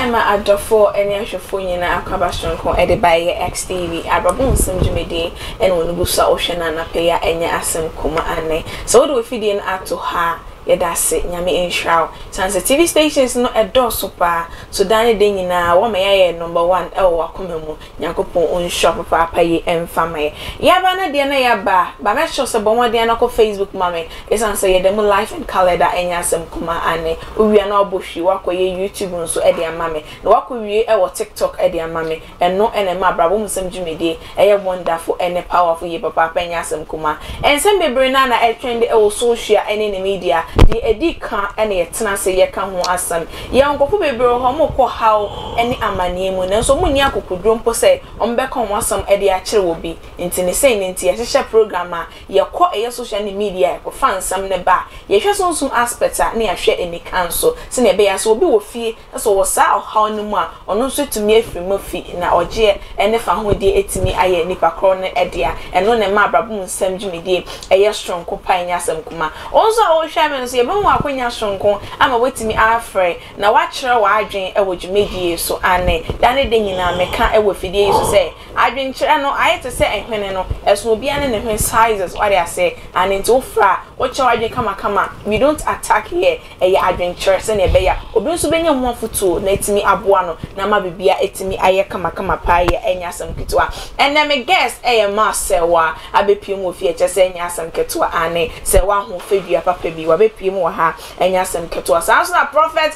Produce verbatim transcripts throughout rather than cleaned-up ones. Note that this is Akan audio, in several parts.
Emma adofo ene ahwefo nyina akwaba sonko e de baye X T V abrabo nsem dwumedi ene wonubusa ohwena na pe ya enye asem kuma ane so do fidie na ato ha yedase nyame enhraw sanse T V stations no edo super so dan de nyina wo me ya number one e wo akomemu yakopon on shop papa yi emfame yaba na de na yaba ba me sure se bomo de na ko Facebook mame esanse yedem life and calendar enya asem kuma ane owia na obohwi wakoye YouTube nso e de amame na wakowie e wo TikTok e de amame eno ene ma brabo musem dwumedi e ye wonderful ene powerful ye papa enya asem kuma ensem bebre na na e trend e wo social ene media di edika ene yetena se yeka ho asam ye nkofo bebre ho mo kɔ haw ene amanie mu nanso munni akokodro mpo se ombeka ho asam e de akere wo bi nti ne sei nti ye hyehyɛ program a ye kɔ eye social media ko fansam ne ba ye hwɛ so nsum aspect a ne ahwɛ eni kanso se ne be ya so obi wo fie so wo sa haw ne mu a ono nso tumi afiri mafi na oje ene fa ho de etimi aye nipa kro ne ede a eno ne ma abrabo nsam dwumedi eye strong ko pan yasam kuma onso a wo hwɛ so ye be mu akonya sonko ama wetimi afre na wachira wa adwen e wo dwumedi so ane dane de nyina meka e wo fidie so say adwen kire no ayete se ehwene no eso obi ane ne hwen sizes what I say and into ofra what your adwen kama kama we don't attack here e ya adwen kire se ne be ya obi nso benya mo foto na etimi aboa no na ma bibia etimi aye kama kama pa ye enya asem ketwa and na me guess e ya ma sewa abepiem ofie che se enya asem ketwa ane se wa ho fedua papa bi wa bepiem wo ha enya asem ketwa so na prophet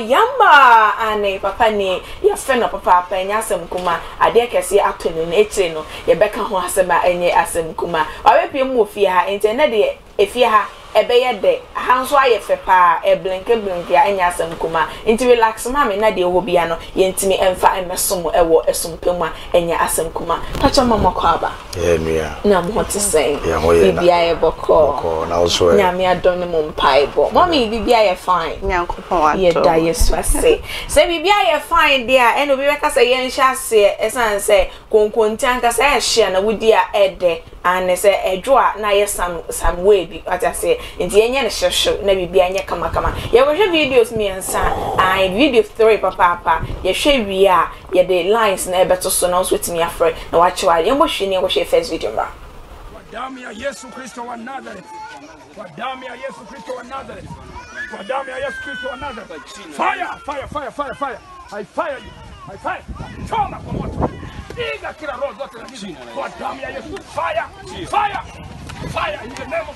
ayamba ane papa ni ya fena papa pa enya asem kuma ade kese atonu na etire no ye beka ho asema enye asem kuma wa bepiem ofie ha internet de efie ha ebeye de hanso ayefe pa e blinke blinke ya enya asem kuma inti relax mama na de ho bia no yentimi emfa emesom ewo esompema enya asem kuma pacha mama kwa aba eh nua na mo hote sen ya ho ye na bibia ye boko boko na also nya me adon mo mpaibo mommy bibia ye fine nyankopon wato ye da yesu ase se bibia ye fine dia eno bi beka se ye nhya ase esan se konkontan ka se ye hye na wudi a ede and say edwa na ye some some way bi what I say nti enye ne hwehwe na bibia enye kama kama ye wo hwe videos mi ensa I video three papa papa ye hwe wi a ye the lines na ebeto so na so wetimi afre na wa chewa ye mo hwe ne wo hwe first video ba kwa damu ya Yesu Kristo wa Nazareth kwa damu ya Yesu Kristo wa Nazareth kwa damu ya Yesu Kristo wa Nazareth fire fire fire fire fire I fire you I fire choma kwa moto Iga kila roho zote na jina kwa damu ya Yesu fire fire fire in the name of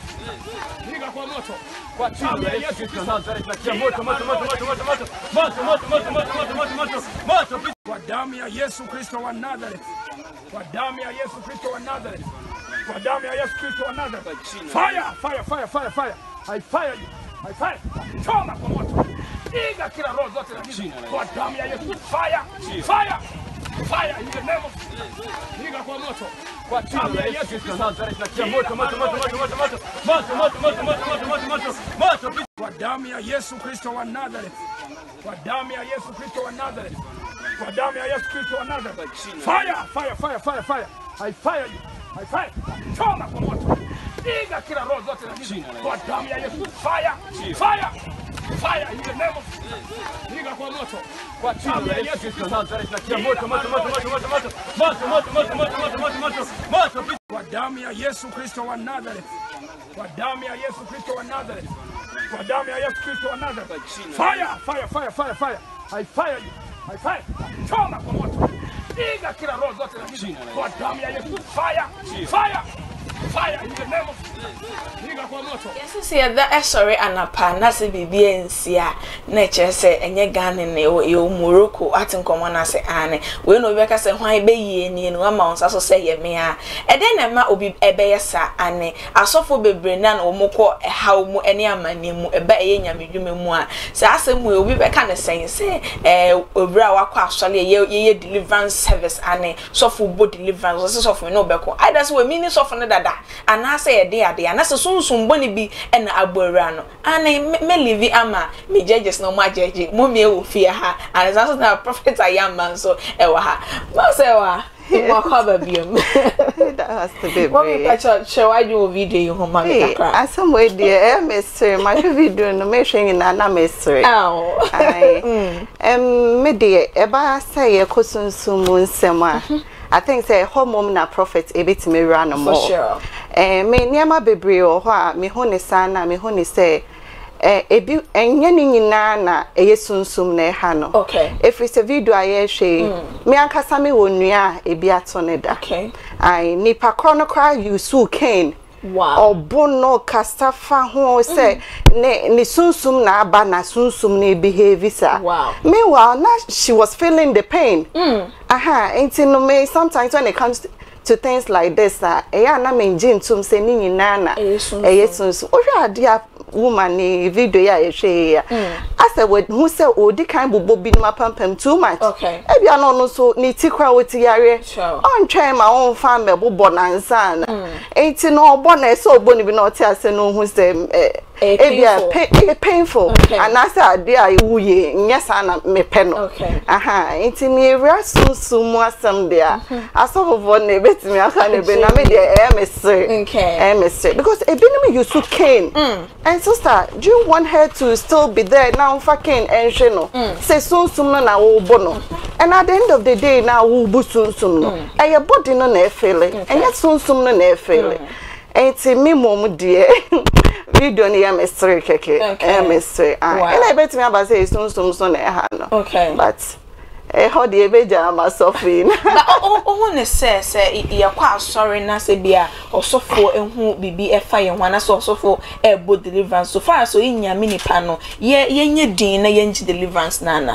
Iga kwa moto kwa damu ya Yesu Kristo Nazareth na moto moto moto moto moto moto moto moto moto moto moto moto moto kwa damu ya Yesu Kristo wa Nazareth kwa damu ya Yesu Kristo wa Nazareth kwa damu ya Yesu Kristo wa Nazareth fire fire fire fire fire I fire you I fire choma kwa moto Iga kila roho zote na jina kwa damu ya Yesu fire fire fire in the name of Niga kwa moto kwa damu ya Yesu Kristo Nazareth na moto moto moto moto moto moto moto moto moto moto moto moto moto kwa damu ya Yesu Kristo wa Nazareth kwa damu ya Yesu Kristo wa Nazareth kwa damu ya Yesu Kristo wa Nazareth fire fire fire fire fire I fire you I fire choma kwa moto Niga kila roho zote na jina kwa damu ya Yesu fire fire fire in the name of Niga kwa moto kwa damu ya Yesu Kristo Nazareth na moto moto moto moto moto moto moto moto moto moto moto moto moto kwa damu ya Yesu Kristo wa Nazareth kwa damu ya Yesu Kristo wa Nazareth kwa damu ya Yesu Kristo wa Nazareth fire fire fire fire fire I fire you I fire choma kwa moto Niga kila roho zote na jina kwa damu ya Yesu fire fire fire in the name of Niga kwa moto yes see that sorry anapa na se bibia nsia na chese enye Ghana na yo Morocco atinkomo na se ane we no be ka se hwan be yie ni no ama onsa so se ye me a ede na ma obi ebe yesa ane asofo bebre na na omokọ haw mu ene amane mu eba eye nyamedwuma mu a se asem we obi be ka ne sen se eh obra wakọ asole ye ye deliverance service ane sofo bo deliverance so sofo no be ko either so we mini sofo no dada ana say ye de ade ana se sunsun boni bi ena agbora no ana me live ama me judges no ma judge mo me wo fie ha ana so na prophet ayamba so e wa ha ma say wa Mwakaba biom. That has to be What we patch show I do video you home hey, as some way dear mystery my video no me showing na na mystery. Oh. I um me dear eba say e kosunsun mu nsem a I think say home na prophet e betimi run more. For sure. Eh me niam bebre o ho a me ho ne sana me ho ne say eh ebi enye ni nyina na eye sunsum na ha no. Okay. If it's a video aye hwe me ankasa me wonua ebi ato ne da. Okay. I nipa chronicle you so cane. Wow. Obono kastafa ho say ne ni sunsum na aba na sunsum na behave sa. Wow. Meanwhile now she was feeling the pain. Mm. Aha, until no me sometimes when it comes to, to things like this ah uh, eya na me ngin tum say ni nyina na eh sunsum. Ohwa ade woman ni video ya ehwe ya. Asa we who say odi kan bobo bi no pampam too much. Okay. E bia no no so ni tikra woti yare. Sure. On try ma on fa me bobo na nsa na. Enti no obo na so obo ni bi na oti ase no hu say e bia painful. And asa ade a wuye nyesa na me pe no. Okay. Aha, enti ni ria sunsun mu asem dia. Asofofo na betimi aka na be na me dia e me say. Okay. E me say because e bi no me you so cane. And sister, do you want her to still be there now fucking and she no? Say soon soon no na wo bono. And at the end of the day now wo bu soon soon no. And your body no na feel it. And yet soon soon no na feel it. And it's me mom dear. Video ni ya mystery keke. Eh mystery. And I bet me about say soon soon so na ha no. Okay. But eh how the ebeja am sofin. But oh oh ne say say e kwa sorry na say bia osofo ehu bibi e fa ye hwana so osofo e bo deliverance so far so inya mini pa no ye yenye din na yenji deliverance nana.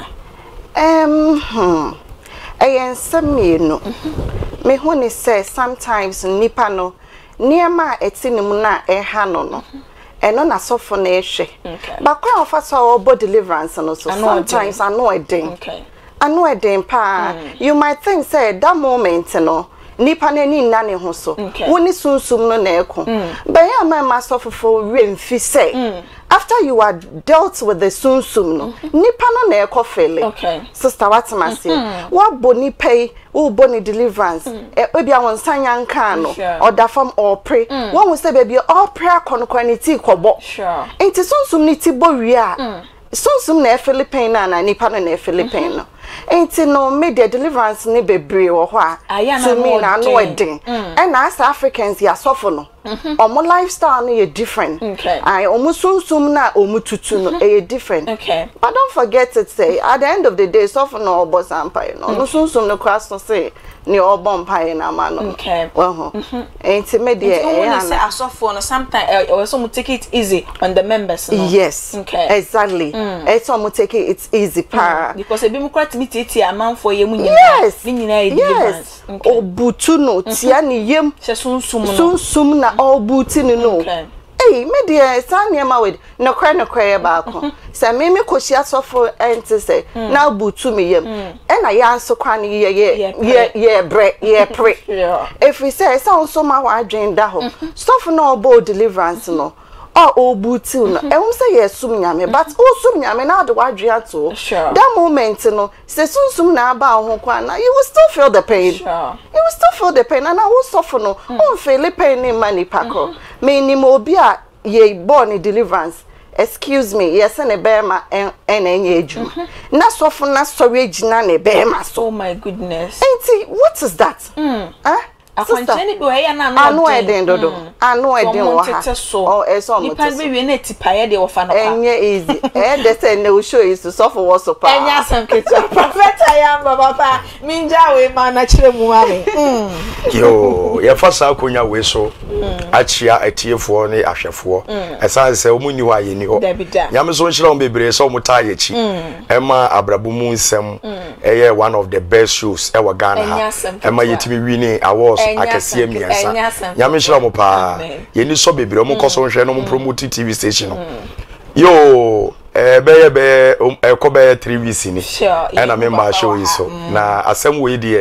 Um hmm. Ayen same no. Me hu ne say sometimes nipa no niema etinim na e ha no no. Eno na sofo na ehwe. But kwa ofa so obo deliverance no so sometimes I know it ding. Okay. I know a damn pa. You might think say that moment no nipa na ni nna ne ho so. Woni sunsum no na eko. But ya ma master for remfi say. After you are dealt with the sunsum no nipa no na eko fele. Okay. Sister what am I say? What boni pay wo boni deliverance. E bia won sanya nka no. Oda fam or pray. One will say baby all prayer konkoniti kobo. Sure. Enti sunsum ni ti bo wi a. Sunsum na Philippine na nipa no na Philippine no. Enti no media deliverance ni bebre wo ho a to me na no edin and as Africans ya suffer no omo lifestyle no is different. Okay. I omo sunsum na omo tutu no e different. Okay. But don't forget to say at the end of the day suffer no obo empire no no sunsum no cross no say ni obo empire na ma no. Okay. Well enti media e na say asofo no sometimes we so take it easy on the members no. Yes. Okay. Exactly. It's omo take it easy pa because e bi mu kwat mititi amanfo ye mu nyina yes. Ni nyina e deliverance. Okay. Obutu no tia ni yem se sunsum no sunsum na obuti ni no. Okay. Hey, me dear sanya ma with no cry no cry ba ko say me me ko shia sofo enti say na butu me yem e na ya nso kwa ni ye ye ye ye bre ye pre. If we say so so ma wa adwen da ho sofo na obo deliverance no oh obuti no e hom say ye sum nyame but o sum nyame na de wadwe ato that moment no say sunsum na aba ho kwa na you will still feel the pain. Sure. You will still feel the pain and I will suffer no on feel the pain in money pako me ni mo bi a ye born deliverance excuse me yes na be ma en enye ejuma na suffer na sorry ejina na be ma so. Oh my goodness. Auntie, what is that? Mm. Huh? Akwancheni be ya na no anu eden dodo anu eden wo ha oh eso mo tete so na tipaye de wo fa no ka enye easy eh de say na show is so for what so pa enya sam ketu prophet ayam baba pa minja we ma na kire mu ame yo ye fa sa konya we so achia atiefo ne ahwefo esa se o munni wa ye ni ho nyame so nhyira on bebre se o muta ye chi ema abrabo mu nsem eye one of the best shows e wa Ghana ha ema yetimi wi ni awards akese miensa nyame nhyira mo pa ye ni so bebre mo koso nhwe no mo promote T V station no yo eh be be e be three weeks ni sure and I member show you so na asem we die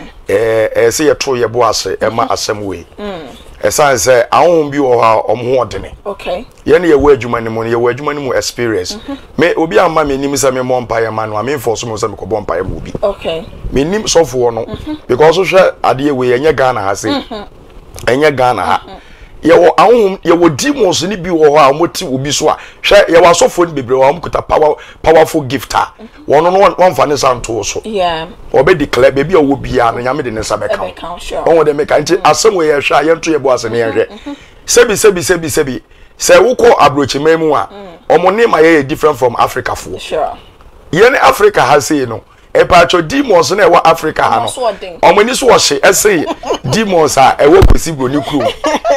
eh eh say ye to ye bo ase e ma asem we e san say ahun bi wo ha omho odene okay ye na ye wo adwuma ni mu ye wo adwuma ni mu experience me obi amma me nim say me mo mpa ye ma no me force mo say me ko bo mpa ye mo bi okay me nim so fo no because so hwe ade we ye nya Ghana ha say enye Ghana ha ye wo ahun ye wo demons ni bi wo ha moti obi so a hwe ye wa sofo ni bebre wa mkuta power powerful gifter wono no won fa ne santo so yeah obe declare baby owo bia no nyame de ne sa beka won de meka nti asem we ye hwe ye nto ye bo ase ne ye hwe sebi sebi sebi sebi se wo ko abrochi memu a omo ne ma ye different from Africa fo sure ye ne Africa ha say no e pa cho demons na e wa Africa ha no omo ni so wo hye ese demons a e wo kwesi broni kru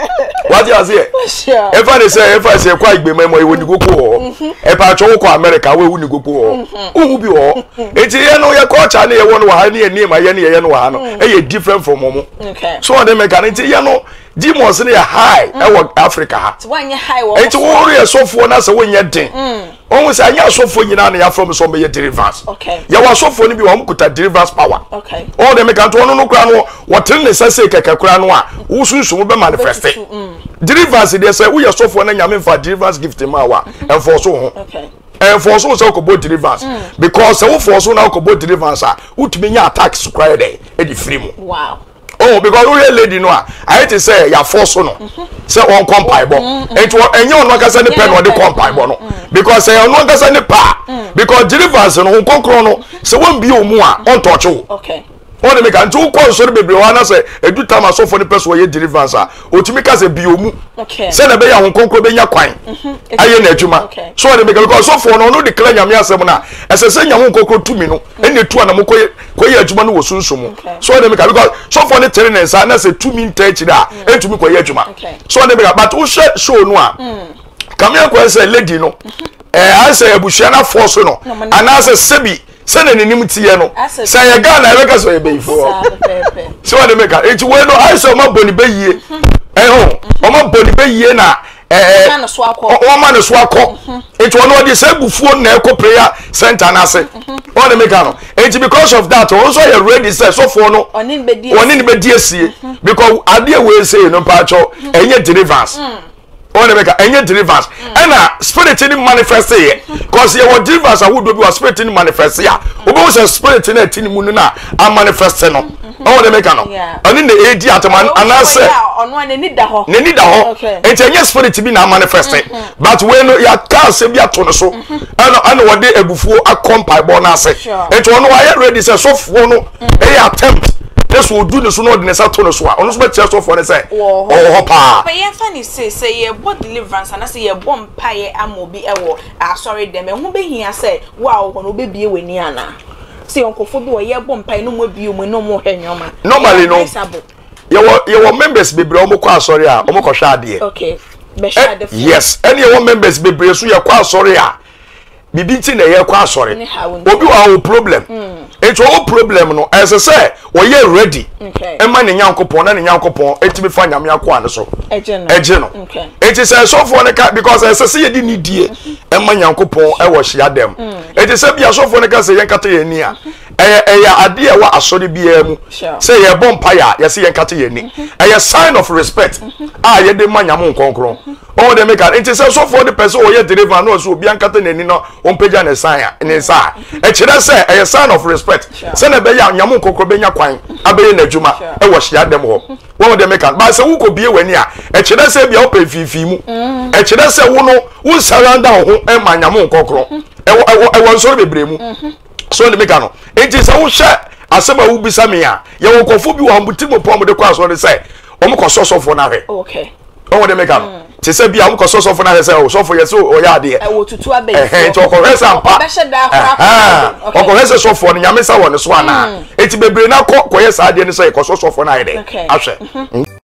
what you say sure if I say if I say kwa igbe memo e woni gogo ho e pa cho wo ko America we woni gogo ho uhu bi ho enti ye no ye culture na ye won wa ha ne ye name ye ne ye no wa ha no e ye different from momo okay so they make enti ye no demons na ye high e wo Africa ha so one ye high wo enti wo re sofo na se wo nye den on say anya sofo nyina na ya from so be ye deliverance okay ye wa sofo ni bi wo mkuta deliverance power okay all they make anto no no kura no wo tren ne sase keke kura no a wo sunsun be manifest deliverance dey say we your sofo na nyame fa deliverance gift ma wa enforce ho okay enforce so ko bo deliverance because we force na ko bo deliverance a utumi nya attacks cry dey e di free mu wow oh because we lady no a I hate to say ya force no say on compile bo enti enye on kasa ne pen no dey compile bo no because say on kasa ne pa because deliverance no konkron no say won bi omu a on touch wo okay on make an to ko so bebre wa na say edu time so for the person ye deliverance a otimi ka say bi omu okay say na be ya konkron be nya kwan aye na adwuma so on make because so for no no declare nyame asem na ese say nyame konkron tumi no ene tu na mokoye koye adwuma no wo sunsumu so on make because so for the trainers na say tumi ntachi da entumi koye adwuma so on make but wo show no a kamia ko say lady no eh I say abushia na force no ana say sebi se na nenim tie no se ye ga na ebeka so ye beifo so what they make it we no I say ma boni beyie eh ho o ma boni beyie na eh o ma no so akọ it one no dey say bufuo na ekọ prayer center na say what they make no it because of that also you ready say so for no oni ni be die sie because ade we say no pa cho enye deliverance on make any deliverance and a spirit in manifest here because you want deliverance I would do a spirit in manifest here obo say spirit in a tin mu na a manifest no on the make no and in the A D atman and I say on one need da ho ne need da ho and any spirit be na manifest but when you can say be ato no so and and what dey ebufuo akompai bo na say and one why ready say so for no e attempt this will do this no the next to no so on so chest of for say oh pa but ye fa ni say say ye bo deliverance and say ye bo mpaye amobi ewo ah sorry dem e ho be hia say wow ho no be bie weni ana say onkofo bi wo ye bo mpaye no mo bie mo no mo hwenwoma normally no ye wo ye wo members bebre o mo kwa sorry a o mo ko hwa ade okay be hwa ade yes any ye wo members bebre so ye kwa sorry a bibi nti na ye kwa sorry obi wa o problem it's all problem no as I say we ye ready okay e ma ne nyankopon na ne nyankopon etimi fa nyame akwa ne so eje no eje no okay it is so for ne ka because as I say ye di ni die e ma nyankopon e wo hia dem it is bia so for ne ka say ye nkata ye ni a eh eh ya ade e wa asori bia mu say ye bompa ya ye say ye nkata ye ni eh sign of respect ah ye de ma nyame nkonkron oh they make it is so for the person who ye deliver no so bia nkata ne ni no on page na sign ne sa e kire say eh sign of respect say na be ya nyame nkonkron be nya kwan abeye na adwuma e wo hia dem ho wo they make but say wo ko bie wani a e kire say bia o pe fifi mu e kire say wo no wo surrender ho e ma nyame nkonkron e e wo so bebre mu so they make no it is wo hye asema wo bisa me a ye wo kofo bi wo ambutimo pom de kwa so de say o mo ko so so fo na hwe okay oh they make no ti say bia mo ko so so fo na say o so fo ye so o ya de e wo tutu abe eh to ko resa mpa be hye da kwa okay o ko resa so fo ni nyame sa wo ne so ana eti bebre na ko ko ye sa de ne say ko so so fo na ye de ahwe